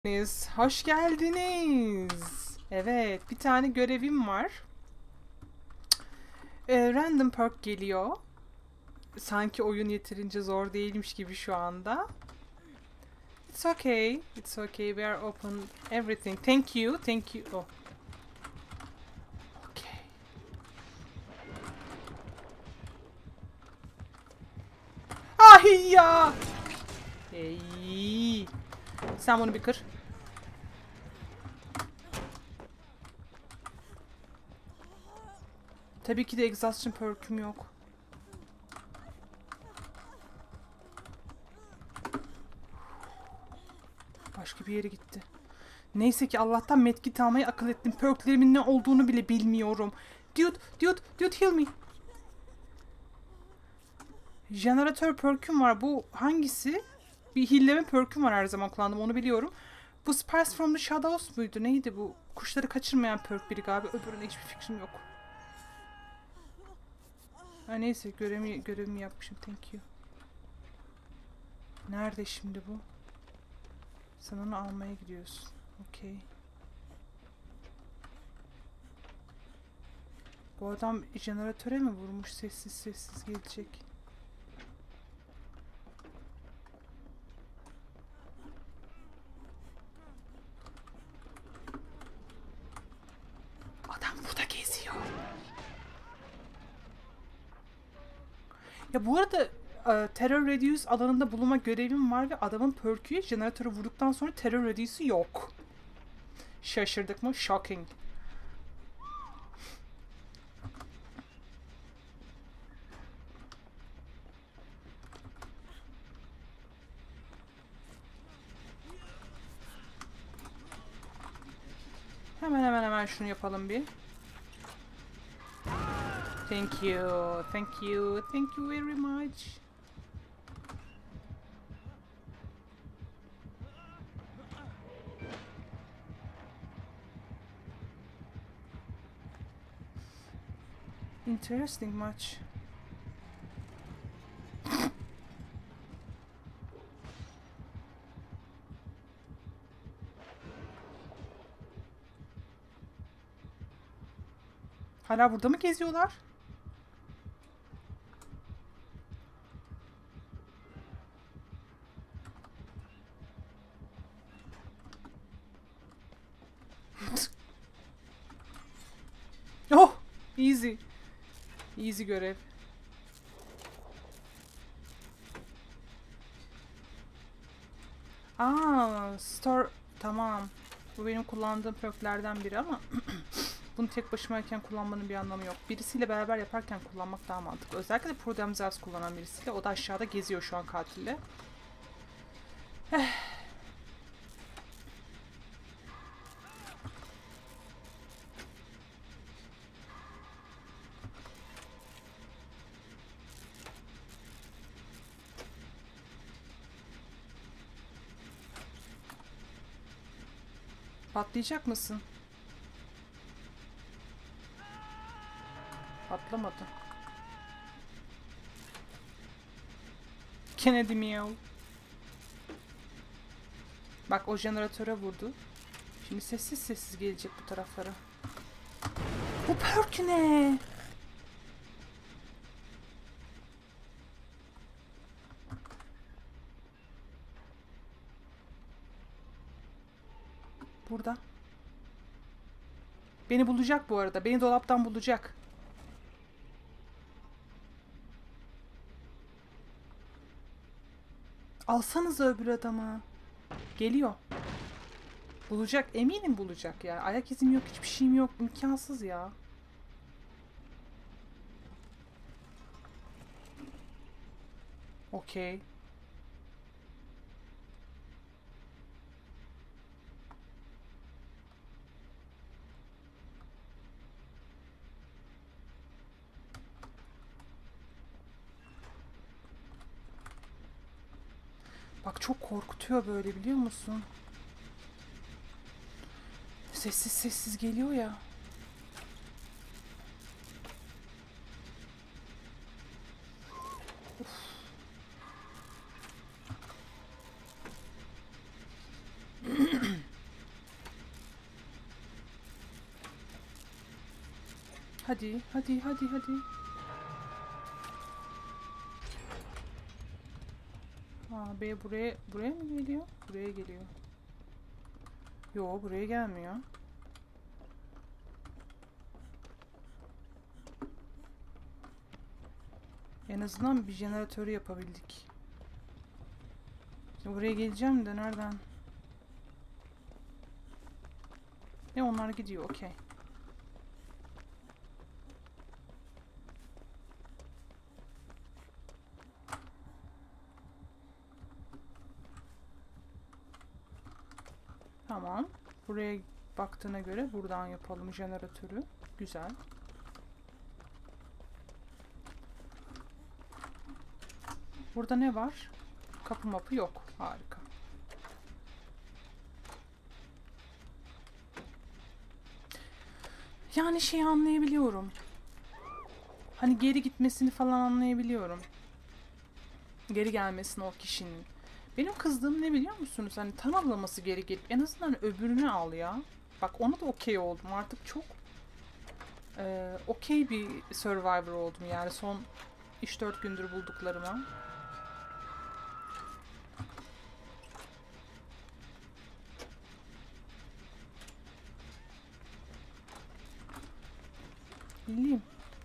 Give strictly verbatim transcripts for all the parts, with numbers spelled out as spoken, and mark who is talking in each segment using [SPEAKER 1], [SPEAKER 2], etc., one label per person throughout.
[SPEAKER 1] geldiniz. Hoş geldiniz. Evet, bir tane görevim var. Ee, random perk geliyor. Sanki oyun yeterince zor değilmiş gibi şu anda. It's okay. It's okay. We are open everything. Thank you. Thank you. Oh. Okay. Ay ya. Hey. Sen bunu bir kır. Tabii ki de exhaustion perk'üm yok. Başka bir yere gitti. Neyse ki Allah'tan medkit almayı akıl ettim. Perklerimin ne olduğunu bile bilmiyorum. Dude, dude, dude heal me. Jeneratör perk'üm var. Bu hangisi? Bir healleme perk'üm var, her zaman kullandım, onu biliyorum. Bu Spice from the Shadows muydu? Neydi bu? Kuşları kaçırmayan perk biri galiba. Öbürüne hiçbir fikrim yok. Ha, neyse görevimi, görevimi yapmışım. Thank you. Nerede şimdi bu? Sen onu almaya gidiyorsun. Okey. Bu adam jeneratöre mi vurmuş? Sessiz sessiz gelecek. Adam burada geziyor. Ya bu arada e, Terror Radius alanında bulunma görevim var ve adamın perk'ü jeneratörü vurduktan sonra Terror Radius'u yok. Şaşırdık mı? Shocking. Hemen hemen hemen şunu yapalım bir. Thank you. Thank you. Thank you very much. Interesting much. Hala burada mı geziyorlar? Oh! Easy. Easy görev. Aa, store... Tamam. Bu benim kullandığım perklerden biri ama bunu tek başımayken kullanmanın bir anlamı yok. Birisiyle beraber yaparken kullanmak daha mantıklı. Özellikle de Prudence az kullanan birisiyle. O da aşağıda geziyor şu an katille. Eh. Patlayacak mısın? Patlamadı. Kennedy meow. Bak, o jeneratöre vurdu. Şimdi sessiz sessiz gelecek bu taraflara. Bu perk ne? Burada. Beni bulacak bu arada. Beni dolaptan bulacak. Alsanıza öbür adamı. Geliyor. Bulacak. Eminim bulacak ya. Ayak izim yok. Hiçbir şeyim yok. İmkansız ya. Okey. Bak, çok korkutuyor böyle, biliyor musun? Sessiz sessiz geliyor ya. Uf. Hadi, hadi, hadi, hadi. A, B buraya, buraya mı geliyor? Buraya geliyor. Yo, buraya gelmiyor. En azından bir jeneratörü yapabildik. Şimdi buraya geleceğim de nereden? Ne, onlar gidiyor, okey. Tamam. Buraya baktığına göre buradan yapalım jeneratörü. Güzel. Burada ne var? Kapı mapı yok. Harika. Yani şeyi anlayabiliyorum. Hani geri gitmesini falan anlayabiliyorum. Geri gelmesini o kişinin. Benim kızdığım ne biliyor musunuz? Hani tamamlaması geri gelip en azından öbürünü al ya. Bak ona da okey oldum. Artık çok e, okey bir Survivor oldum yani son üç dört gündür bulduklarıma. Bileyim.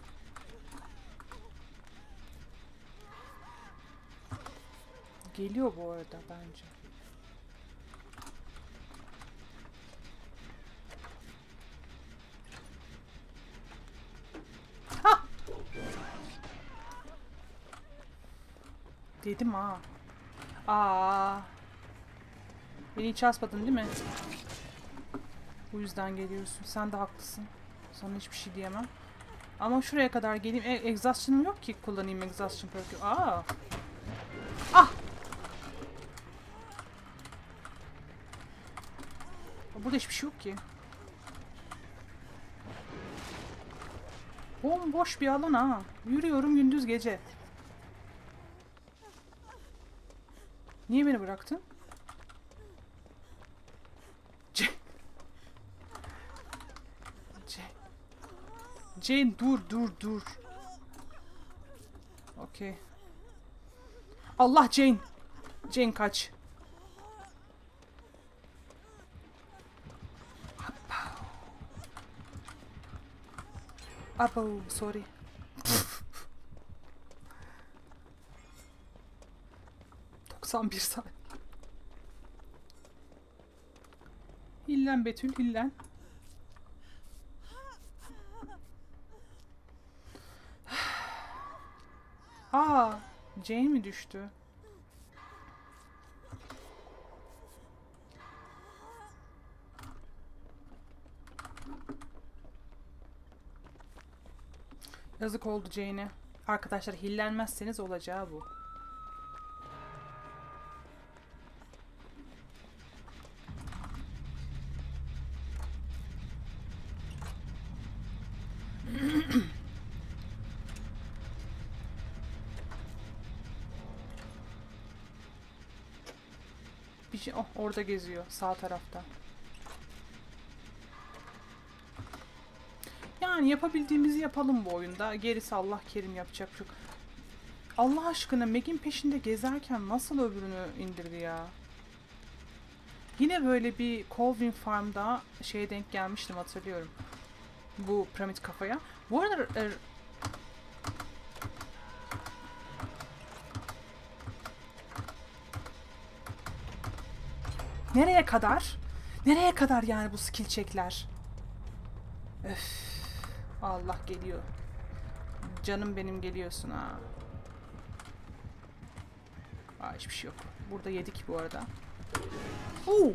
[SPEAKER 1] Geliyor bu arada bence. Ha! Dedim ha. Aa. Beni hiç asmadın değil mi? Bu yüzden geliyorsun. Sen de haklısın. Sana hiçbir şey diyemem. Ama şuraya kadar geleyim. E, exhaustion'ım yok ki kullanayım exhaustion perk'ü. Aa. Ah! Burada hiçbir şey yok ki. Bomboş bir alan ha. Yürüyorum gündüz gece. Niye beni bıraktın? C C Jane dur dur dur. Okey. Allah Jane. Jane kaç. Abo, sorry. doksan bir saat. Hillen Betül, hillen. Aa, Jane mi düştü? Yazık oldu Jane'e. Arkadaşlar hillenmezseniz olacağı bu. Bir şey, oh, orada geziyor sağ tarafta. Yani yapabildiğimizi yapalım bu oyunda. Gerisi Allah kerim, yapacak çok. Allah aşkına Meg'in peşinde gezerken nasıl öbürünü indirdi ya? Yine böyle bir Colvin Farm'da şeye denk gelmiştim, hatırlıyorum. Bu piramit kafaya. Bu arada er, nereye kadar? Nereye kadar yani bu skill check'ler? Öf. Allah geliyor. Canım benim, geliyorsun ha. Aa, hiçbir şey yok. Burada yedik bu arada. Oo.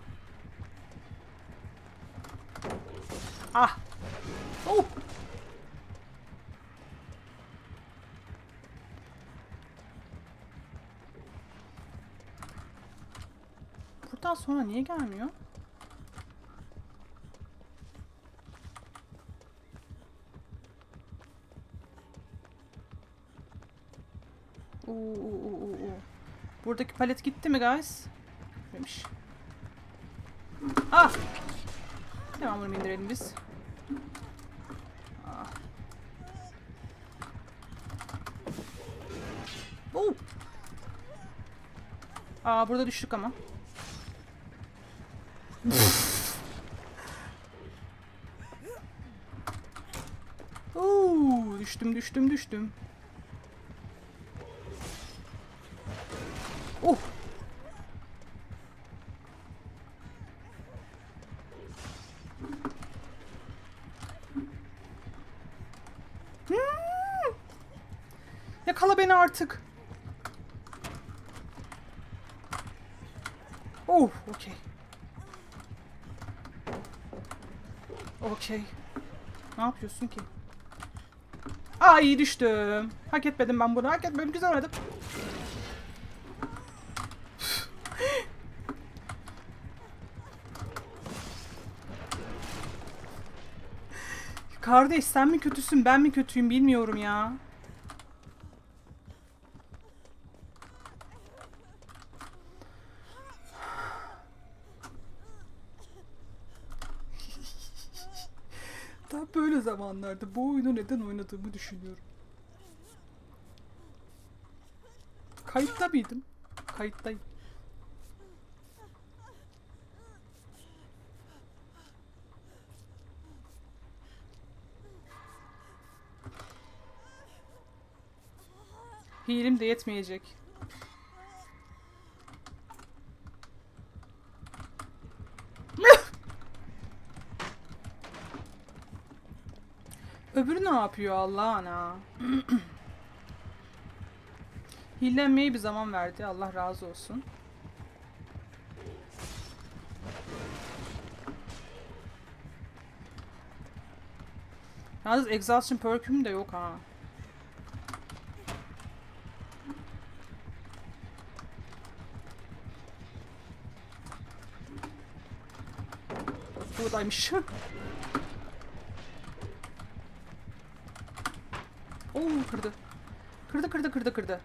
[SPEAKER 1] Ah. Oh. Buradan sonra niye gelmiyor? Oo, oo, oo, oo. Buradaki palet gitti mi guys? Demiş. Ah! Hemen bunu indirelim biz. Ah. Aa burada düştük ama. Oo, düştüm düştüm düştüm. Oh. Hmm. Yakala beni artık. Oh, okey. Okey. Ne yapıyorsun ki? Aa iyi düştüm. Hak etmedim ben bunu. Hak etmedim. Güzel oynadım. Kardeş sen mi kötüsün ben mi kötüyüm bilmiyorum ya. Daha böyle zamanlarda bu oyunu neden oynadığımı düşünüyorum. Kayıtta mıydım? Kayıttayım. Hilim de yetmeyecek. Öbürü ne yapıyor Allah'ına? Hillenmeye bir zaman verdi. Allah razı olsun. Yalnız Exhaustion perk'üm de yok ha. Buradaymış. Oo kırdı. Kırdı kırdı kırdı kırdı.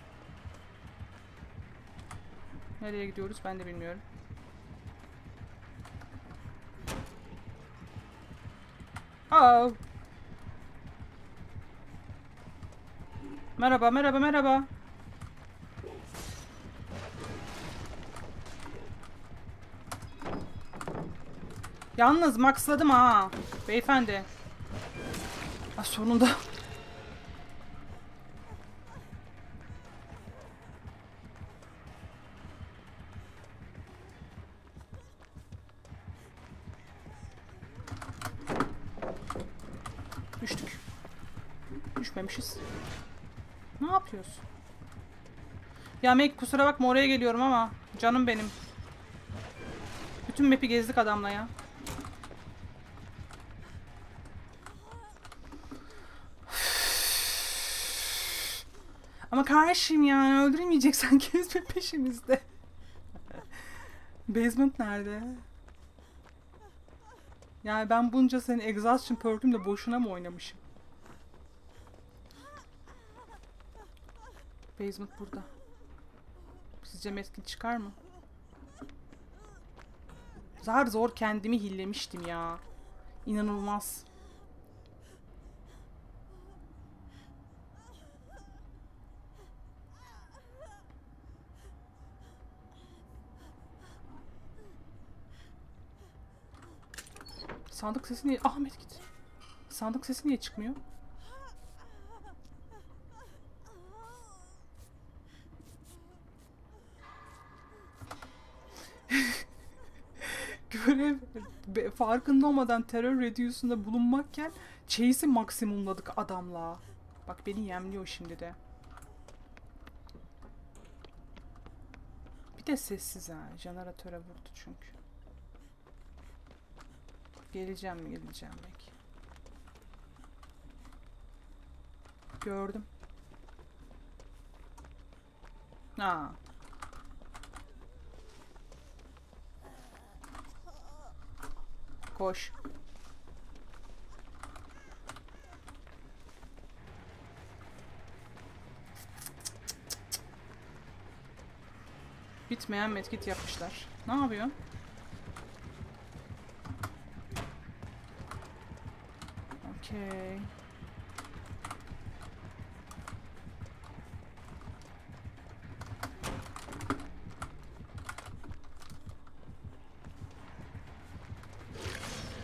[SPEAKER 1] Nereye gidiyoruz ben de bilmiyorum. Aa. Merhaba merhaba merhaba. Yalnız maxladım ha. Beyefendi. Ah, sonunda. Düştük. Düşmemişiz. Ne yapıyorsun? Ya Meg kusura bakma oraya geliyorum ama canım benim. Bütün map'i gezdik adamla ya. Ama kardeşim yani öldüremeyeceksen gezme peşimizde. Basement nerede? Yani ben bunca senin Exhaustion perk'ümle boşuna mı oynamışım? Basement burada. Sizce medkit çıkar mı? Zar zor kendimi hillemiştim ya. İnanılmaz. Sandık sesi niye... Ahmet git. Sandık sesi niye çıkmıyor? Görev farkında olmadan terör reduce'unda bulunmakken chase'i maksimumladık adamla. Bak beni yemliyor şimdi de. Bir de sessiz ha. Jeneratöre vurdu çünkü. Geleceğim mi geleceğim belki. Gördüm. Ha. Koş. Bitmeyen medkit yapmışlar. Ne yapıyor? Okey.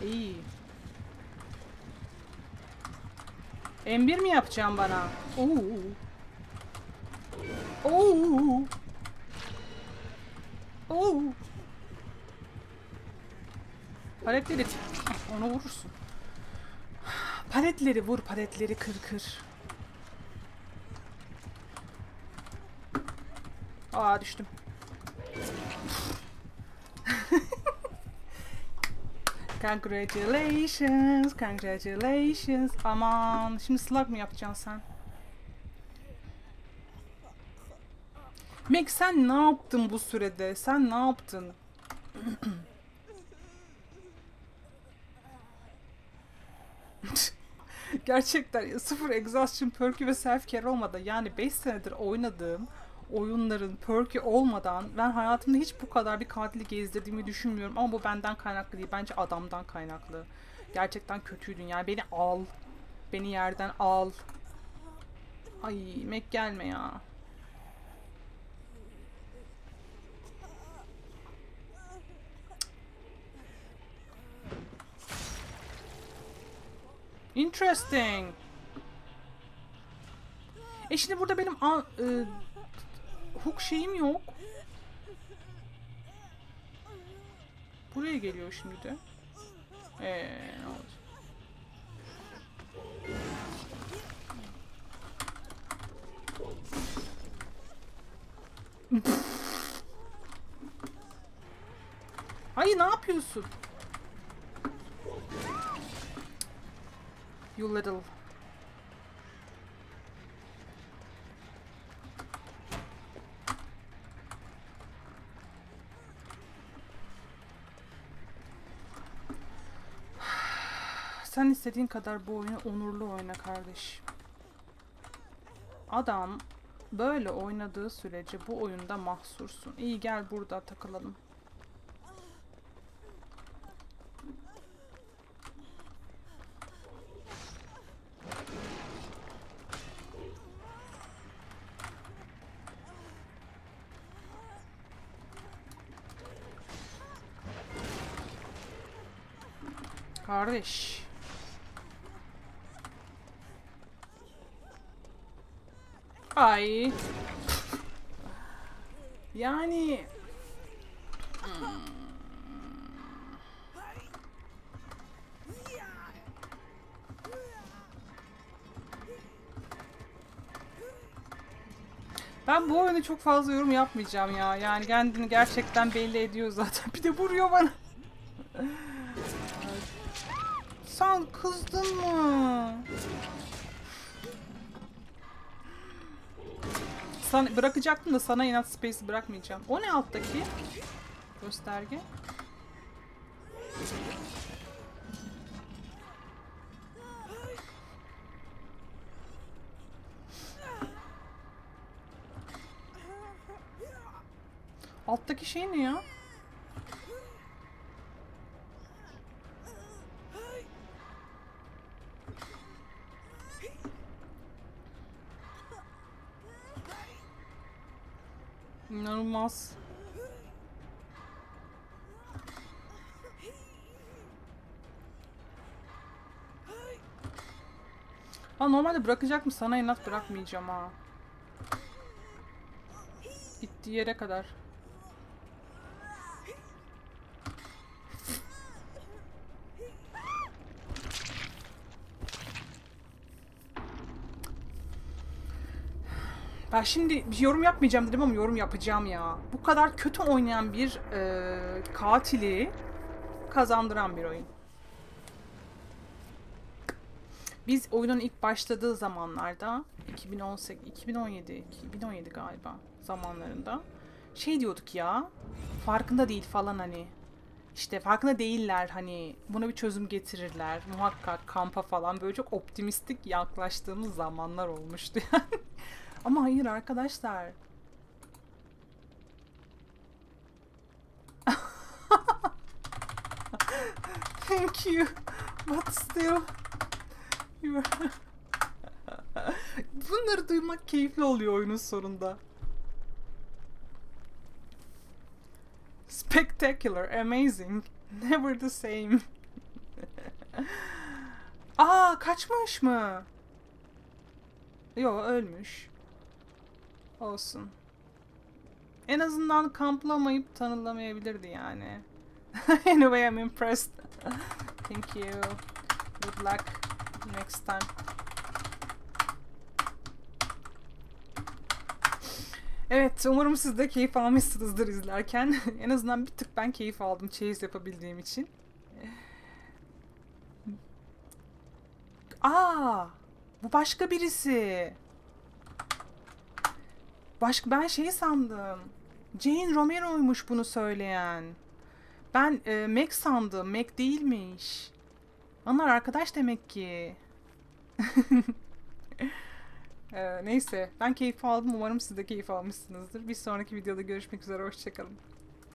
[SPEAKER 1] İyi. M bir mi yapacağım bana? Oo. Oo. Oo. Paletleri... Onu vurursun. Paletleri vur, paletleri kır kır. Aa düştüm. Congratulations, congratulations. Aman, şimdi slug mı yapacaksın sen? Meg sen ne yaptın bu sürede? Sen ne yaptın? Gerçekten sıfır exhaustion perk'ü ve self care olmadan, yani beş senedir oynadığım oyunların perk'ü olmadan ben hayatımda hiç bu kadar bir katili gezdirdiğimi düşünmüyorum, ama bu benden kaynaklı değil, bence adamdan kaynaklı. Gerçekten kötüydün, yani beni al, beni yerden al. Ay Meg gelme ya. Interesting. E şimdi burada benim a, e, hook şeyim yok. Buraya geliyor şimdi de. Eee ne olacak? Hayır, ne yapıyorsun? You little. Sen istediğin kadar bu oyunu onurlu oyna kardeş. Adam böyle oynadığı sürece bu oyunda mahsursun. İyi, gel burada takılalım. Kardeş. Ay. Yani... Ben bu oyuna çok fazla yorum yapmayacağım ya. Yani kendini gerçekten belli ediyor zaten. Bir de vuruyor bana. Sen kızdın mı? Sana, bırakacaktım da sana inat space'i bırakmayacağım. O ne alttaki? Gösterge. Alttaki şey ne ya? İnanılmaz. Ha, normalde bırakacaktım, sana inat bırakmayacağım ha. Gittiği yere kadar. Ben şimdi bir yorum yapmayacağım dedim ama yorum yapacağım ya. Bu kadar kötü oynayan bir e, katili kazandıran bir oyun. Biz oyunun ilk başladığı zamanlarda iki bin on sekiz, iki bin on yedi, iki bin on yedi galiba zamanlarında şey diyorduk ya, farkında değil falan, hani işte farkında değiller, hani buna bir çözüm getirirler muhakkak kampa falan, böyle çok optimistik yaklaştığımız zamanlar olmuştu yani. Ama hayır arkadaşlar. Thank you. But still. You are... Bunları duymak keyifli oluyor oyunun sonunda. Spectacular, amazing, never the same. Aa, kaçmış mı? Yo, ölmüş. Olsun. En azından kamplamayıp tanılamayabilirdi yani. Anyway, I'm impressed. Thank you. Good luck next time. Evet, umarım siz de keyif almışsınızdır izlerken. En azından bir tık ben keyif aldım çeyiz yapabildiğim için. Aa, bu başka birisi. Başka, ben şeyi sandım. Jane Romero'ymuş bunu söyleyen. Ben e, Meg sandım. Meg değilmiş. Onlar arkadaş demek ki. Ee, neyse, ben keyif aldım. Umarım siz de keyif almışsınızdır. Bir sonraki videoda görüşmek üzere. Hoşçakalın.